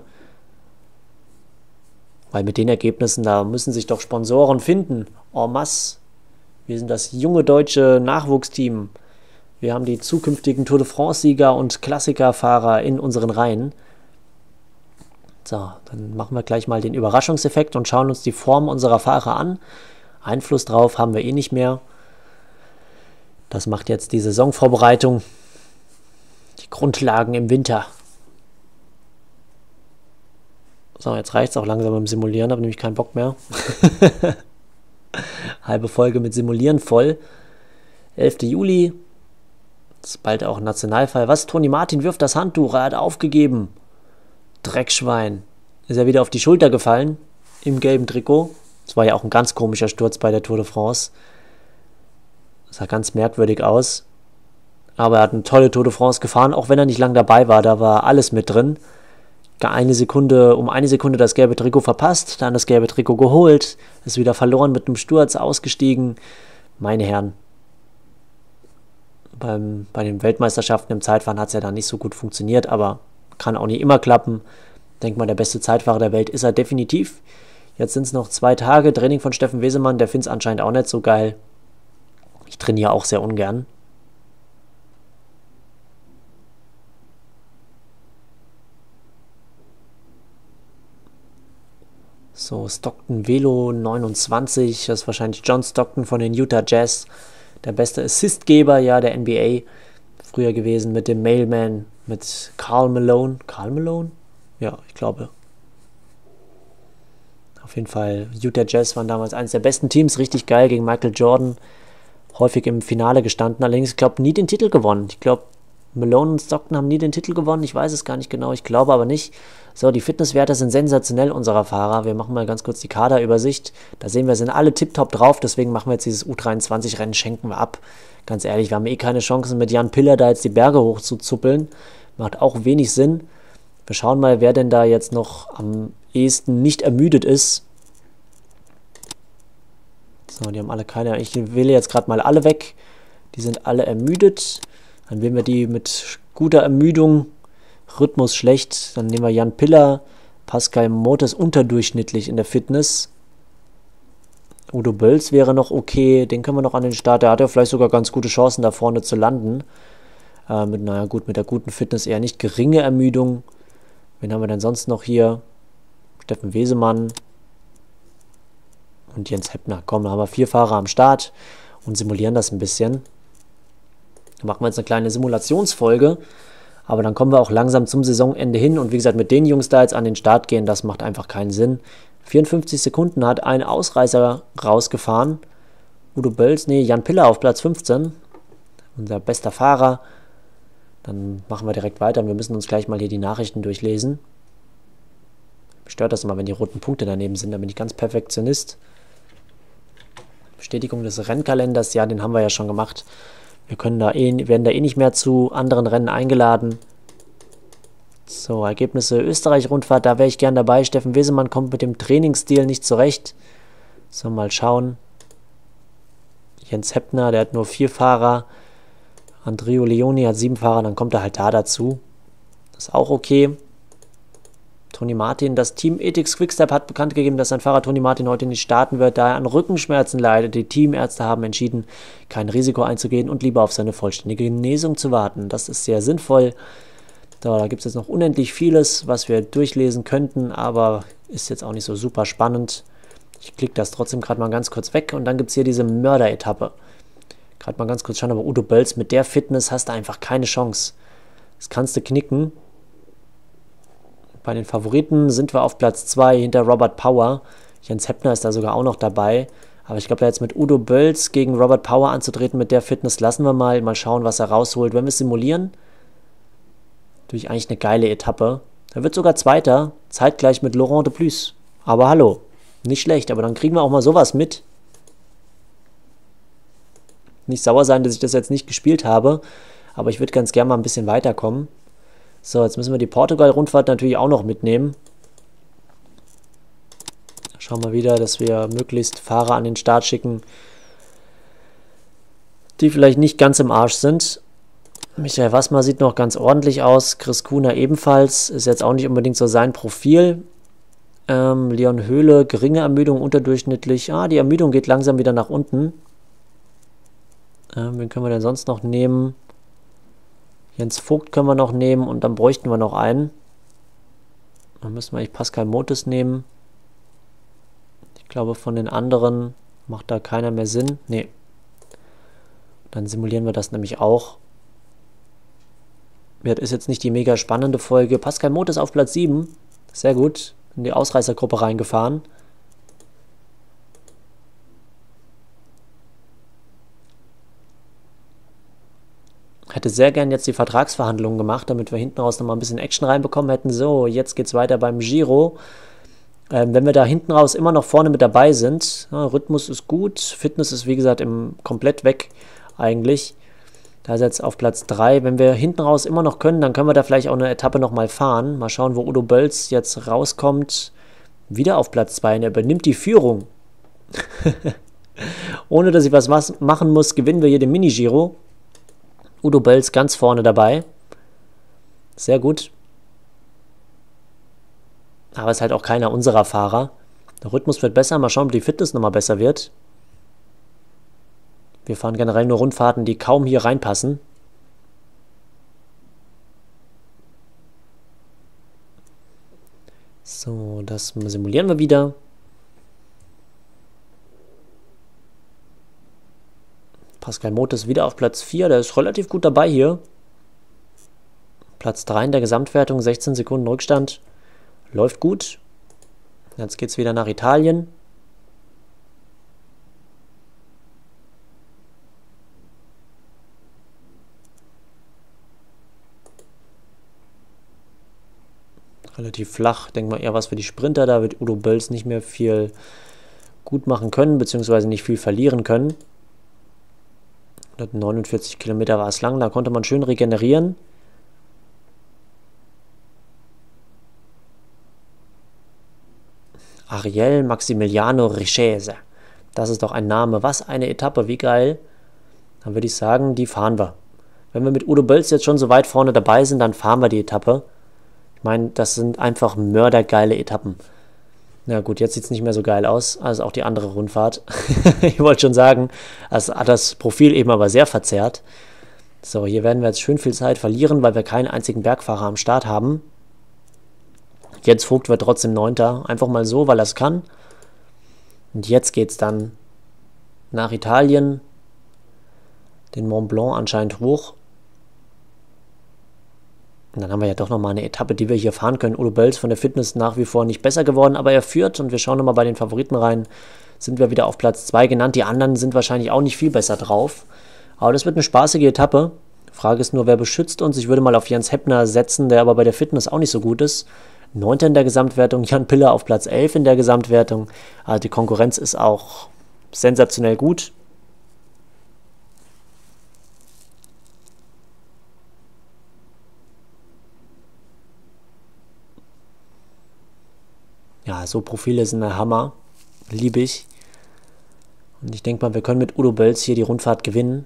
Weil mit den Ergebnissen, da müssen sich doch Sponsoren finden. En masse. Wir sind das junge deutsche Nachwuchsteam. Wir haben die zukünftigen Tour de France-Sieger und Klassikerfahrer in unseren Reihen. So, dann machen wir gleich mal den Überraschungseffekt und schauen uns die Form unserer Fahrer an. Einfluss drauf haben wir eh nicht mehr. Das macht jetzt die Saisonvorbereitung. Die Grundlagen im Winter. So, jetzt reicht es auch langsam beim Simulieren, habe nämlich keinen Bock mehr. Halbe Folge mit Simulieren voll. elfter Juli. Das ist bald auch ein Nationalfall. Was? Toni Martin wirft das Handtuch, er hat aufgegeben. Dreckschwein. Ist er wieder auf die Schulter gefallen im gelben Trikot. Das war ja auch ein ganz komischer Sturz bei der Tour de France. Das sah ganz merkwürdig aus. Aber er hat eine tolle Tour de France gefahren, auch wenn er nicht lang dabei war. Da war alles mit drin. Eine Sekunde, um eine Sekunde das gelbe Trikot verpasst, dann das gelbe Trikot geholt, ist wieder verloren mit einem Sturz, ausgestiegen. Meine Herren. Beim, bei den Weltmeisterschaften im Zeitfahren hat es ja dann nicht so gut funktioniert, aber kann auch nicht immer klappen. Denk mal, der beste Zeitfahrer der Welt ist er definitiv. Jetzt sind es noch zwei Tage Training von Steffen Wesemann, der findet es anscheinend auch nicht so geil. Ich trainiere auch sehr ungern. So, Stockton Velo neunundzwanzig, das ist wahrscheinlich John Stockton von den Utah Jazz. Der beste Assistgeber, ja, der N B A. Früher gewesen mit dem Mailman, mit Karl Malone. Karl Malone? Ja, ich glaube. Auf jeden Fall, Utah Jazz waren damals eines der besten Teams, richtig geil gegen Michael Jordan. Häufig im Finale gestanden, allerdings, ich glaube, nie den Titel gewonnen. Ich glaube, Malone und Stockton haben nie den Titel gewonnen, ich weiß es gar nicht genau, ich glaube aber nicht. So, die Fitnesswerte sind sensationell unserer Fahrer. Wir machen mal ganz kurz die Kaderübersicht. Da sehen wir, sind alle tipptopp drauf, deswegen machen wir jetzt dieses U dreiundzwanzig-Rennen, schenken wir ab. Ganz ehrlich, wir haben eh keine Chancen, mit Jan Piller da jetzt die Berge hochzuzuppeln. Macht auch wenig Sinn. Wir schauen mal, wer denn da jetzt noch am ehesten nicht ermüdet ist. So, die haben alle keine. Ich wähle jetzt gerade mal alle weg. Die sind alle ermüdet. Dann wählen wir die mit guter Ermüdung. Rhythmus schlecht. Dann nehmen wir Jan Piller. Pascal Motte ist unterdurchschnittlich in der Fitness. Udo Bölz wäre noch okay. Den können wir noch an den Start. Der hat ja vielleicht sogar ganz gute Chancen, da vorne zu landen. Äh, mit, naja, gut, mit der guten Fitness eher nicht geringe Ermüdung. Wen haben wir denn sonst noch hier? Steffen Wesemann. Und Jens Heppner. Komm, da haben wir vier Fahrer am Start und simulieren das ein bisschen. Dann machen wir jetzt eine kleine Simulationsfolge. Aber dann kommen wir auch langsam zum Saisonende hin. Und wie gesagt, mit den Jungs da jetzt an den Start gehen, das macht einfach keinen Sinn. vierundfünfzig Sekunden hat ein Ausreißer rausgefahren. Udo Bölz, nee, Jan Piller auf Platz fünfzehn. Unser bester Fahrer. Dann machen wir direkt weiter. Wir müssen uns gleich mal hier die Nachrichten durchlesen. Mich stört das immer, wenn die roten Punkte daneben sind. Da bin ich ganz Perfektionist. Bestätigung des Rennkalenders, ja, den haben wir ja schon gemacht. Wir können da eh, werden da eh nicht mehr zu anderen Rennen eingeladen. So, Ergebnisse Österreich-Rundfahrt, da wäre ich gern dabei. Steffen Wesemann kommt mit dem Trainingsstil nicht zurecht. So, mal schauen. Jens Heppner, der hat nur vier Fahrer. Andrea Leoni hat sieben Fahrer, dann kommt er halt da dazu. Das ist auch okay. Toni Martin, das Team Ethics Quickstep hat bekannt gegeben, dass sein Fahrer Toni Martin heute nicht starten wird, da er an Rückenschmerzen leidet. Die Teamärzte haben entschieden, kein Risiko einzugehen und lieber auf seine vollständige Genesung zu warten. Das ist sehr sinnvoll. So, da gibt es jetzt noch unendlich vieles, was wir durchlesen könnten, aber ist jetzt auch nicht so super spannend. Ich klicke das trotzdem gerade mal ganz kurz weg und dann gibt es hier diese Mörder-Etappe. Gerade mal ganz kurz schauen, aber Udo Bölz, mit der Fitness hast du einfach keine Chance. Das kannst du knicken. Bei den Favoriten sind wir auf Platz zwei hinter Robert Power. Jens Heppner ist da sogar auch noch dabei. Aber ich glaube, da jetzt mit Udo Bölz gegen Robert Power anzutreten mit der Fitness, lassen wir mal. Mal schauen, was er rausholt. Wenn wir simulieren, natürlich eigentlich eine geile Etappe. Er wird sogar Zweiter, zeitgleich mit Laurent de Plus. Aber hallo, nicht schlecht. Aber dann kriegen wir auch mal sowas mit. Nicht sauer sein, dass ich das jetzt nicht gespielt habe. Aber ich würde ganz gerne mal ein bisschen weiterkommen. So, jetzt müssen wir die Portugal-Rundfahrt natürlich auch noch mitnehmen. Schauen wir wieder, dass wir möglichst Fahrer an den Start schicken, die vielleicht nicht ganz im Arsch sind. Michael Wassmer sieht noch ganz ordentlich aus. Chris Kuhner ebenfalls. Ist jetzt auch nicht unbedingt so sein Profil. Ähm, Leon Höhle, geringe Ermüdung, unterdurchschnittlich. Ah, die Ermüdung geht langsam wieder nach unten. Ähm, wen können wir denn sonst noch nehmen? Jens Vogt können wir noch nehmen und dann bräuchten wir noch einen. Dann müssen wir eigentlich Pascal Motes nehmen. Ich glaube, von den anderen macht da keiner mehr Sinn. Nee. Dann simulieren wir das nämlich auch. Das ist jetzt nicht die mega spannende Folge. Pascal Motes auf Platz sieben. Sehr gut. In die Ausreißergruppe reingefahren. Hätte sehr gern jetzt die Vertragsverhandlungen gemacht, damit wir hinten raus nochmal ein bisschen Action reinbekommen hätten. So, jetzt geht's weiter beim Giro. Ähm, wenn wir da hinten raus immer noch vorne mit dabei sind, ja, Rhythmus ist gut, Fitness ist wie gesagt im, komplett weg eigentlich. Da ist jetzt auf Platz drei. Wenn wir hinten raus immer noch können, dann können wir da vielleicht auch eine Etappe nochmal fahren. Mal schauen, wo Udo Bölz jetzt rauskommt. Wieder auf Platz zwei und er übernimmt die Führung. Ohne dass ich was machen muss, gewinnen wir hier den Mini-Giro. Udo Bölz ganz vorne dabei. Sehr gut. Aber es ist halt auch keiner unserer Fahrer. Der Rhythmus wird besser. Mal schauen, ob die Fitness nochmal besser wird. Wir fahren generell nur Rundfahrten, die kaum hier reinpassen. So, das simulieren wir wieder. Pascal Motes wieder auf Platz vier. Der ist relativ gut dabei hier. Platz drei in der Gesamtwertung, sechzehn Sekunden Rückstand. Läuft gut. Jetzt geht es wieder nach Italien. Relativ flach. Denke mal eher was für die Sprinter. Da wird Udo Bölz nicht mehr viel gut machen können, beziehungsweise nicht viel verlieren können. hundertneunundvierzig Kilometer war es lang. Da konnte man schön regenerieren. Ariel Maximiliano Richese. Das ist doch ein Name. Was eine Etappe, wie geil. Dann würde ich sagen, die fahren wir. Wenn wir mit Udo Bölz jetzt schon so weit vorne dabei sind, dann fahren wir die Etappe. Ich meine, das sind einfach mördergeile Etappen. Na gut, jetzt sieht es nicht mehr so geil aus, also auch die andere Rundfahrt. Ich wollte schon sagen, das hat das Profil eben aber sehr verzerrt. So, hier werden wir jetzt schön viel Zeit verlieren, weil wir keinen einzigen Bergfahrer am Start haben. Jens Vogt wird trotzdem Neunter. Einfach mal so, weil er es kann. Und jetzt geht es dann nach Italien. Den Mont Blanc anscheinend hoch. Und dann haben wir ja doch nochmal eine Etappe, die wir hier fahren können. Udo Bölz von der Fitness nach wie vor nicht besser geworden, aber er führt. Und wir schauen nochmal bei den Favoriten rein. Sind wir wieder auf Platz zwei genannt. Die anderen sind wahrscheinlich auch nicht viel besser drauf. Aber das wird eine spaßige Etappe. Frage ist nur, wer beschützt uns? Ich würde mal auf Jens Heppner setzen, der aber bei der Fitness auch nicht so gut ist. Neunter in der Gesamtwertung, Jan Piller auf Platz elf in der Gesamtwertung. Also die Konkurrenz ist auch sensationell gut. Ja, so Profile sind der Hammer. Liebe ich. Und ich denke mal, wir können mit Udo Bölz hier die Rundfahrt gewinnen.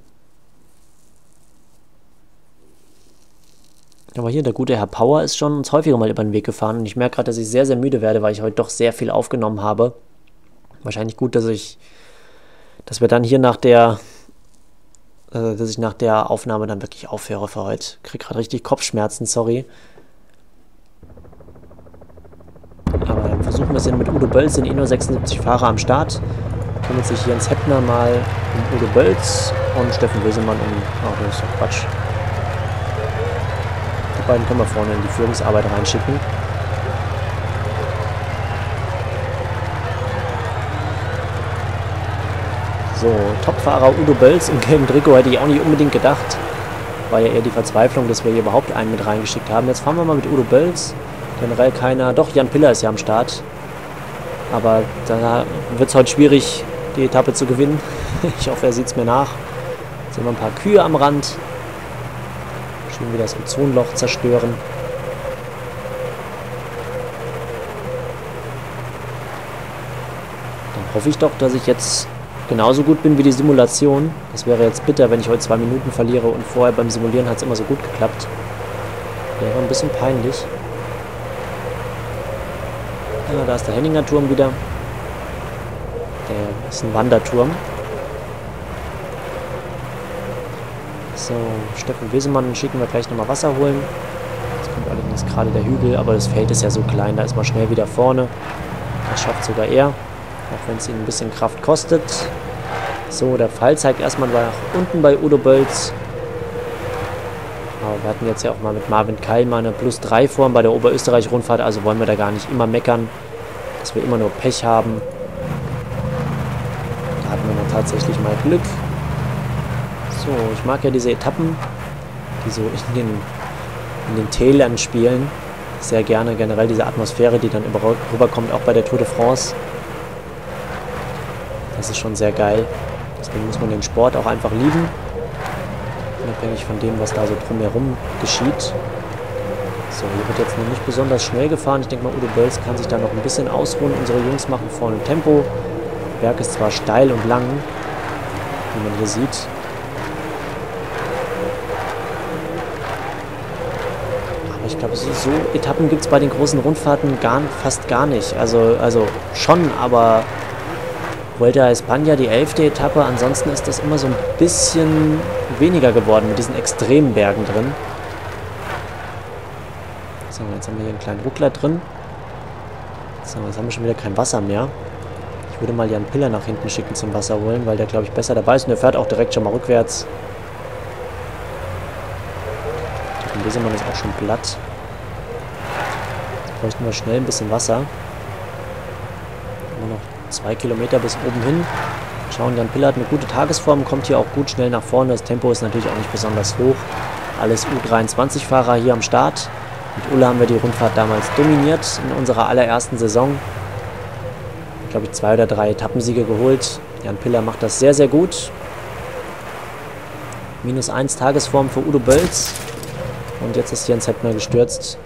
Aber hier, der gute Herr Power ist schon uns häufiger mal über den Weg gefahren. Und ich merke gerade, dass ich sehr, sehr müde werde, weil ich heute doch sehr viel aufgenommen habe. Wahrscheinlich gut, dass ich, dass wir dann hier nach der, äh, dass ich nach der Aufnahme dann wirklich aufhöre für heute. Ich kriege gerade richtig Kopfschmerzen, sorry. Aber dann versuchen wir es ja mit Udo Bölz, sind eh nur sechsundsiebzig Fahrer am Start. Kümmert sich Jens Heppner mal um Udo Bölz und Steffen Wesemann um, oh, das ist doch Quatsch. Die beiden können wir vorne in die Führungsarbeit reinschicken. So, Topfahrer Udo Bölz im gelben Trikot hätte ich auch nicht unbedingt gedacht. War ja eher die Verzweiflung, dass wir hier überhaupt einen mit reingeschickt haben. Jetzt fahren wir mal mit Udo Bölz. Generell keiner. Doch, Jan Piller ist ja am Start. Aber da wird es heute schwierig, die Etappe zu gewinnen. Ich hoffe, er sieht es mir nach. Jetzt sehen wir ein paar Kühe am Rand. Schön wieder das Ozonloch zerstören. Dann hoffe ich doch, dass ich jetzt genauso gut bin wie die Simulation. Das wäre jetzt bitter, wenn ich heute zwei Minuten verliere und vorher beim Simulieren hat es immer so gut geklappt. Wäre ein bisschen peinlich. Ja, da ist der Henninger Turm wieder. Der ist ein Wanderturm. So, Steffen Wesemann schicken wir gleich nochmal Wasser holen. Jetzt kommt allerdings gerade der Hügel, aber das Feld ist ja so klein, da ist man schnell wieder vorne. Das schafft sogar er, auch wenn es ihn ein bisschen Kraft kostet. So, der Pfeil zeigt erstmal nach unten bei Udo Bölz. Aber wir hatten jetzt ja auch mal mit Marvin Keil mal eine Plus drei Form bei der Oberösterreich-Rundfahrt, also wollen wir da gar nicht immer meckern, dass wir immer nur Pech haben. Da hatten wir dann tatsächlich mal Glück. So, ich mag ja diese Etappen, die so in den, in den Tälern spielen. Sehr gerne, generell diese Atmosphäre, die dann rüberkommt, auch bei der Tour de France. Das ist schon sehr geil. Deswegen muss man den Sport auch einfach lieben. Unabhängig von dem, was da so drumherum geschieht. So, hier wird jetzt noch nicht besonders schnell gefahren. Ich denke mal, Udo Bölz kann sich da noch ein bisschen ausruhen. Unsere Jungs machen vorne Tempo. Der Berg ist zwar steil und lang, wie man hier sieht. Aber ich glaube, so, so Etappen gibt es bei den großen Rundfahrten gar, fast gar nicht. Also, also schon, aber Vuelta a España, die elfte Etappe. Ansonsten ist das immer so ein bisschen weniger geworden mit diesen extremen Bergen drin. So, jetzt haben wir hier einen kleinen Ruckler drin. So, jetzt haben wir schon wieder kein Wasser mehr. Ich würde mal Jan Piller nach hinten schicken zum Wasser holen, weil der, glaube ich, besser dabei ist. Und der fährt auch direkt schon mal rückwärts. Der Wesemann ist auch schon platt. Jetzt bräuchten wir schnell ein bisschen Wasser. Immer noch zwei Kilometer bis oben hin. Schauen, Jan Piller hat eine gute Tagesform, kommt hier auch gut schnell nach vorne. Das Tempo ist natürlich auch nicht besonders hoch. Alles U dreiundzwanzig Fahrer hier am Start. Mit Ulla haben wir die Rundfahrt damals dominiert in unserer allerersten Saison. Glaube ich, zwei oder drei Etappensiege geholt. Jan Piller macht das sehr, sehr gut. Minus eins Tagesform für Udo Bölz. Und jetzt ist Jens Heppner gestürzt.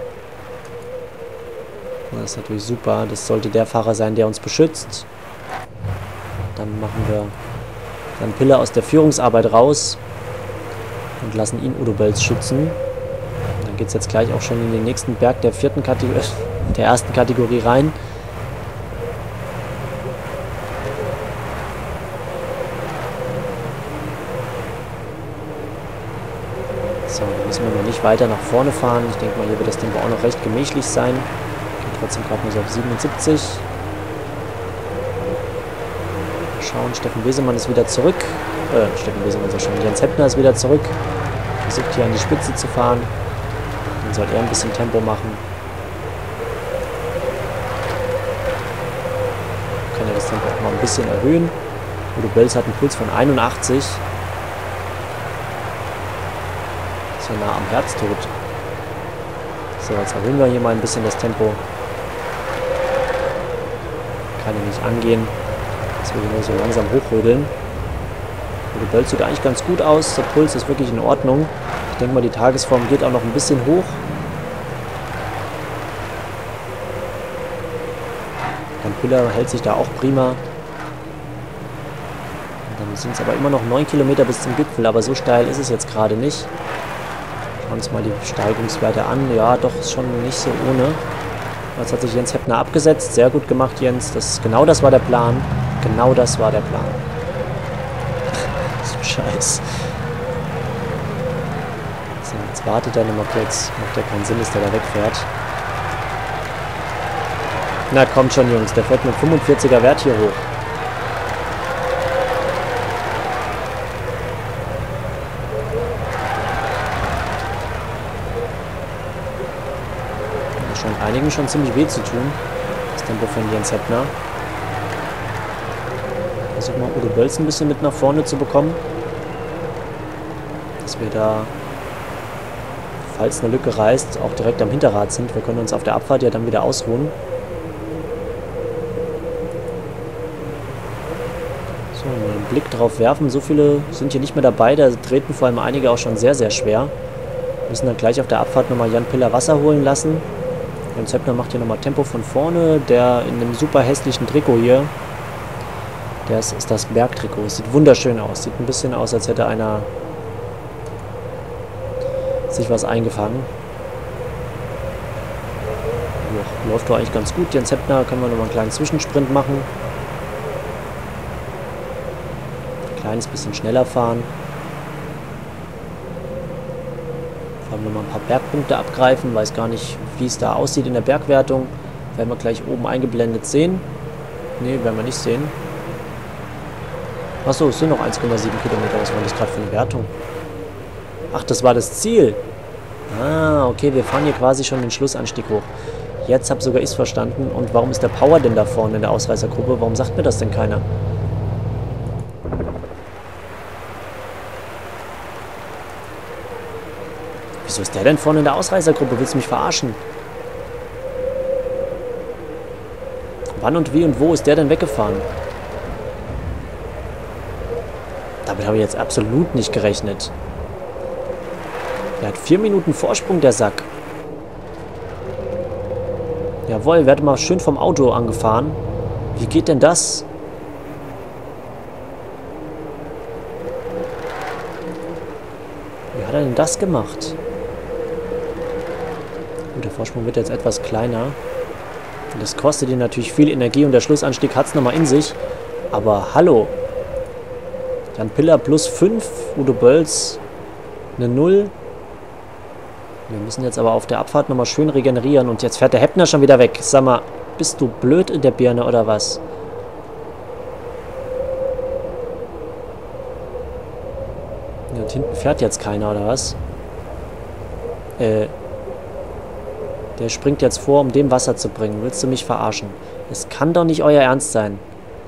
Das ist natürlich super. Das sollte der Fahrer sein, der uns beschützt. Dann machen wir Jan Piller aus der Führungsarbeit raus und lassen ihn Udo Bölz schützen. Dann geht es jetzt gleich auch schon in den nächsten Berg der vierten Kategorie, der ersten Kategorie rein. So, dann müssen wir noch nicht weiter nach vorne fahren. Ich denke mal, hier wird das Tempo auch noch recht gemächlich sein. Geht trotzdem gerade nur so auf siebenundsiebzig. Mal schauen, Steffen Wesemann ist wieder zurück. Äh, Steffen Wesemann ist schon. Jens Heppner ist wieder zurück. Versucht hier an die Spitze zu fahren. Dann soll er ein bisschen Tempo machen. Kann er das Tempo auch mal ein bisschen erhöhen. Udo Bölz hat einen Puls von einundachtzig. So nah am Herztod. So, jetzt erhöhen wir hier mal ein bisschen das Tempo. Kann ja nicht angehen, dass wir hier nur so langsam hochrödeln. Udo Bölz sieht eigentlich ganz gut aus. Der Puls ist wirklich in Ordnung. Ich denke mal, die Tagesform geht auch noch ein bisschen hoch. Jan Piller hält sich da auch prima. Und dann sind es aber immer noch neun Kilometer bis zum Gipfel, aber so steil ist es jetzt gerade nicht. Schauen wir uns mal die Steigungswerte an. Ja, doch, ist schon nicht so ohne. Jetzt hat sich Jens Heppner abgesetzt. Sehr gut gemacht, Jens. Das, genau das war der Plan. Genau das war der Plan. So Scheiß. So, jetzt wartet er nochmal kurz. Macht ja keinen Sinn, dass der da wegfährt. Na, kommt schon, Jungs. Der fährt mit fünfundvierziger Wert hier hoch. Einigen schon ziemlich weh zu tun. Das Tempo von Jens Heppner. Versuchen wir Udo Bölz ein bisschen mit nach vorne zu bekommen. Dass wir da, falls eine Lücke reißt, auch direkt am Hinterrad sind. Wir können uns auf der Abfahrt ja dann wieder ausruhen. So, mal einen Blick drauf werfen. So viele sind hier nicht mehr dabei. Da treten vor allem einige auch schon sehr, sehr schwer. Wir müssen dann gleich auf der Abfahrt nochmal Jan Piller Wasser holen lassen. Jan Zöppner macht hier nochmal Tempo von vorne. Der in einem super hässlichen Trikot hier. Das ist das Bergtrikot. Es sieht wunderschön aus. Sieht ein bisschen aus, als hätte einer sich was eingefangen. Ja, läuft doch eigentlich ganz gut. Jan Zöppner, können wir nochmal einen kleinen Zwischensprint machen. Ein kleines bisschen schneller fahren. Vor allem nochmal ein paar Bergpunkte abgreifen. Weiß gar nicht, wie es da aussieht in der Bergwertung. Werden wir gleich oben eingeblendet sehen. Ne, werden wir nicht sehen. Achso, es sind noch eins Komma sieben Kilometer. Was war das gerade für eine Wertung? Ach, das war das Ziel. Ah, okay, wir fahren hier quasi schon den Schlussanstieg hoch. Jetzt habe sogar ich es verstanden. Und warum ist der Power denn da vorne in der Ausreißergruppe? Warum sagt mir das denn keiner? Wieso ist der denn vorne in der Ausreißergruppe? Willst du mich verarschen? Wann und wie und wo ist der denn weggefahren? Damit habe ich jetzt absolut nicht gerechnet. Der hat vier Minuten Vorsprung, der Sack. Jawohl, werde mal schön vom Auto angefahren. Wie geht denn das? Wie hat er denn das gemacht? Und der Vorsprung wird jetzt etwas kleiner. Und das kostet ihn natürlich viel Energie und der Schlussanstieg hat es nochmal in sich. Aber hallo. Jan Piller plus fünf, Udo Bölz eine null. Wir müssen jetzt aber auf der Abfahrt nochmal schön regenerieren. Und jetzt fährt der Heppner schon wieder weg. Sag mal, bist du blöd in der Birne oder was? Ja, und hinten fährt jetzt keiner oder was? Äh, der springt jetzt vor, um dem Wasser zu bringen. Willst du mich verarschen? Es kann doch nicht euer Ernst sein.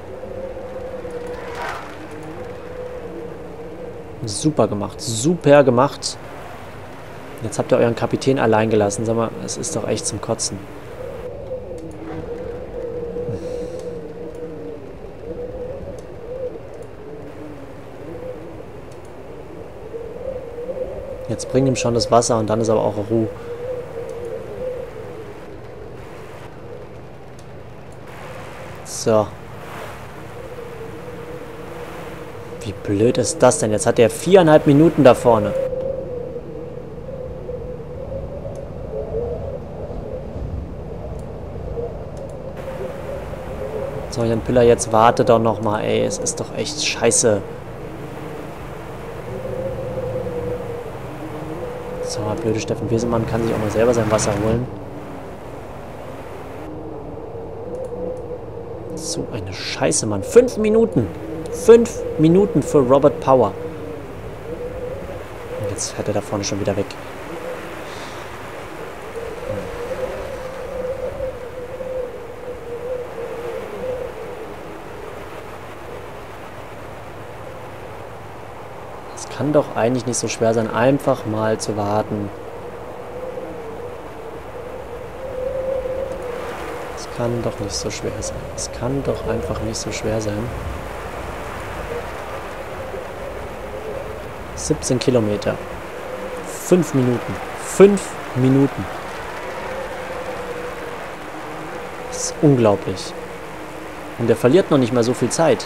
Super gemacht. Super gemacht. Jetzt habt ihr euren Kapitän allein gelassen. Sag mal, es ist doch echt zum Kotzen. Jetzt bringt ihm schon das Wasser und dann ist aber auch Ruhe. So. Wie blöd ist das denn? Jetzt hat er viereinhalb Minuten da vorne. So, Jan Piller, jetzt warte doch noch mal, ey. Es ist doch echt scheiße. So, blöde Steffen Wesemann kann sich auch mal selber sein Wasser holen. So eine Scheiße, Mann. Fünf Minuten. Fünf Minuten für Robert Power. Und jetzt fährt er da vorne schon wieder weg. Es kann doch eigentlich nicht so schwer sein, einfach mal zu warten. Es kann doch nicht so schwer sein. Es kann doch einfach nicht so schwer sein. siebzehn Kilometer. Fünf Minuten. Fünf Minuten. Das ist unglaublich. Und er verliert noch nicht mal so viel Zeit.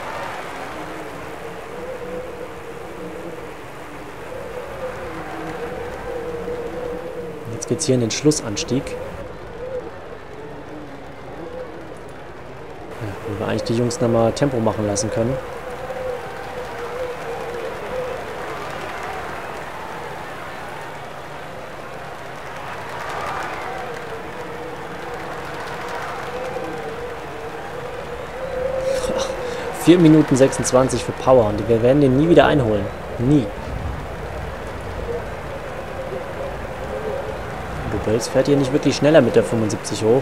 Jetzt geht es hier in den Schlussanstieg. Ja, wo wir eigentlich die Jungs nochmal Tempo machen lassen können. vier Minuten sechsundzwanzig für Power und wir werden den nie wieder einholen. Nie. Udo Bölz fährt hier nicht wirklich schneller mit der fünfundsiebzig hoch.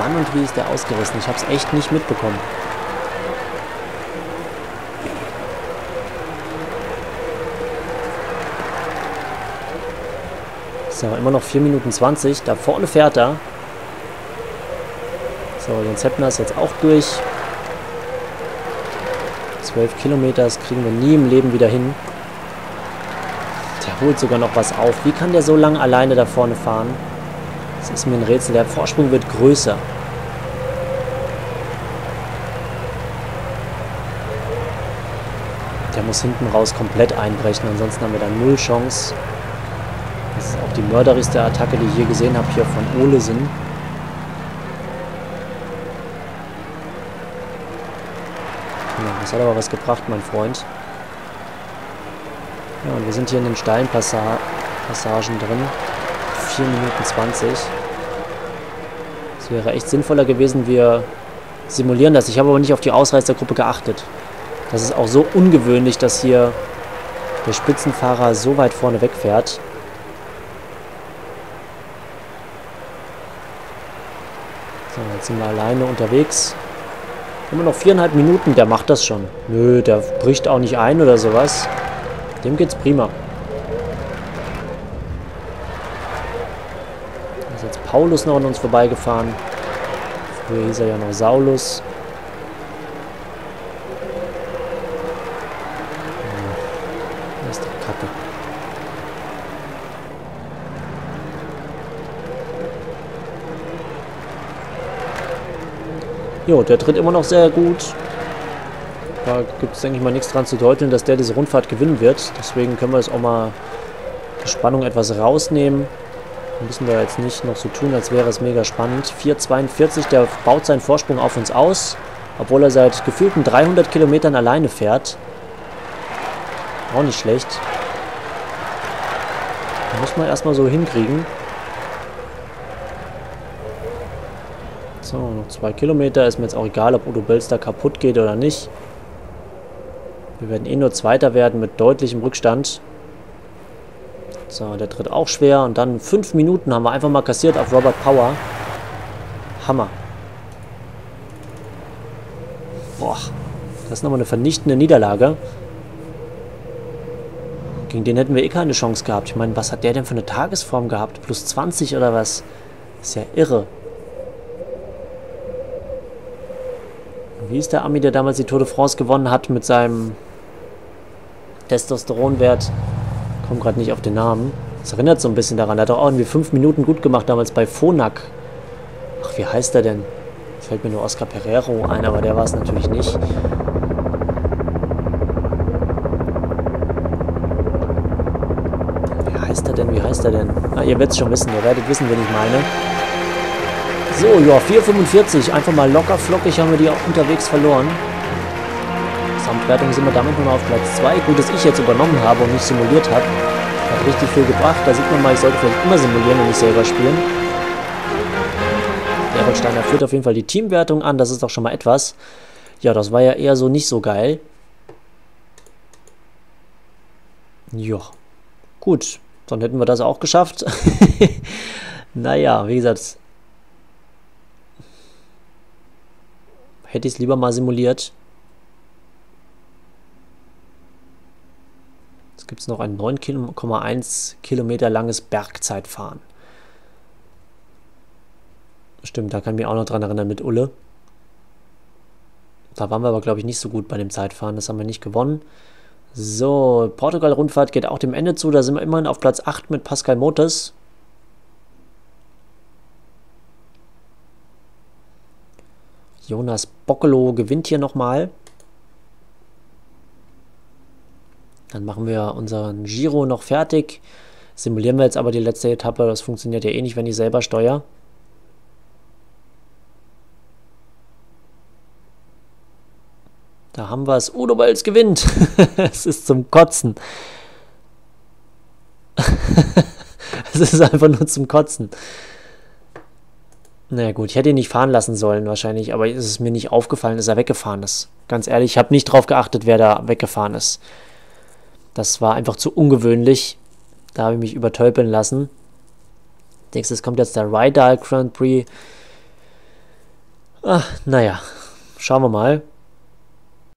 Wann und wie ist der ausgerissen? Ich habe es echt nicht mitbekommen. So, immer noch vier Minuten zwanzig. Da vorne fährt er. So, Jens Heppner ist jetzt auch durch. zwölf Kilometer, das kriegen wir nie im Leben wieder hin. Der holt sogar noch was auf. Wie kann der so lange alleine da vorne fahren? Das ist mir ein Rätsel. Der Vorsprung wird größer. Der muss hinten raus komplett einbrechen, ansonsten haben wir da null Chance. Das ist auch die mörderischste Attacke, die ich hier gesehen habe, hier von Olesen. Das hat aber was gebracht, mein Freund. Ja, und wir sind hier in den steilen Passa Passagen drin. vier Minuten zwanzig. Es wäre echt sinnvoller gewesen, wir simulieren das. Ich habe aber nicht auf die Ausreißergruppe geachtet. Das ist auch so ungewöhnlich, dass hier der Spitzenfahrer so weit vorne wegfährt. So, jetzt sind wir alleine unterwegs. Immer noch viereinhalb Minuten, der macht das schon. Nö, der bricht auch nicht ein oder sowas. Dem geht's prima. Da ist jetzt Paulus noch an uns vorbeigefahren. Früher hieß er ja noch Saulus. Das ist doch Kacke. Jo, der tritt immer noch sehr gut. Da gibt es, denke ich mal, nichts dran zu deuteln, dass der diese Rundfahrt gewinnen wird. Deswegen können wir jetzt auch mal die Spannung etwas rausnehmen. Wir müssen da jetzt nicht noch so tun, als wäre es mega spannend. vier zweiundvierzig, der baut seinen Vorsprung auf uns aus, obwohl er seit gefühlten dreihundert Kilometern alleine fährt. Auch nicht schlecht. Da muss man erstmal so hinkriegen. So, noch zwei Kilometer. Ist mir jetzt auch egal, ob Udo Bölz da kaputt geht oder nicht. Wir werden eh nur Zweiter werden mit deutlichem Rückstand. So, der tritt auch schwer. Und dann fünf Minuten haben wir einfach mal kassiert auf Robert Power. Hammer. Boah, das ist nochmal eine vernichtende Niederlage. Gegen den hätten wir eh keine Chance gehabt. Ich meine, was hat der denn für eine Tagesform gehabt? Plus zwanzig oder was? Ist ja irre. Wie ist der Ami, der damals die Tour de France gewonnen hat mit seinem Testosteronwert? Ich komme gerade nicht auf den Namen. Das erinnert so ein bisschen daran. Er hat doch auch irgendwie fünf Minuten gut gemacht damals bei Phonak. Ach, wie heißt der denn? Jetzt fällt mir nur Oscar Pereiro ein, aber der war es natürlich nicht. Wie heißt er denn? Wie heißt er denn? Ah, ihr werdet es schon wissen. Ihr werdet wissen, wen ich meine. So, ja, vier fünfundvierzig. Einfach mal locker flockig haben wir die auch unterwegs verloren. Gesamtwertung sind wir damit nur noch auf Platz zwei. Gut, dass ich jetzt übernommen habe und nicht simuliert habe. Hat richtig viel gebracht. Da sieht man mal, ich sollte vielleicht immer simulieren und nicht selber spielen. Der Ebersteiner führt auf jeden Fall die Teamwertung an. Das ist doch schon mal etwas. Ja, das war ja eher so nicht so geil. Ja, gut. Dann hätten wir das auch geschafft. Naja, wie gesagt... Hätte ich es lieber mal simuliert. Jetzt gibt es noch ein neun Komma eins Kilometer langes Bergzeitfahren. Stimmt, da kann ich mich auch noch dran erinnern mit Ulle. Da waren wir aber, glaube ich, nicht so gut bei dem Zeitfahren. Das haben wir nicht gewonnen. So, Portugal-Rundfahrt geht auch dem Ende zu. Da sind wir immerhin auf Platz acht mit Pascal Mottes. Jonas Boccolo gewinnt hier nochmal. Dann machen wir unseren Giro noch fertig. Simulieren wir jetzt aber die letzte Etappe. Das funktioniert ja eh nicht, wenn ich selber steuere. Da haben wir es. Udo Bölz gewinnt. Es ist zum Kotzen. Es ist einfach nur zum Kotzen. Naja gut, ich hätte ihn nicht fahren lassen sollen wahrscheinlich, aber es ist mir nicht aufgefallen, dass er weggefahren ist. Ganz ehrlich, ich habe nicht drauf geachtet, wer da weggefahren ist. Das war einfach zu ungewöhnlich. Da habe ich mich übertölpeln lassen. Nächstes kommt jetzt der Rydal Grand Prix. Ah, naja, schauen wir mal.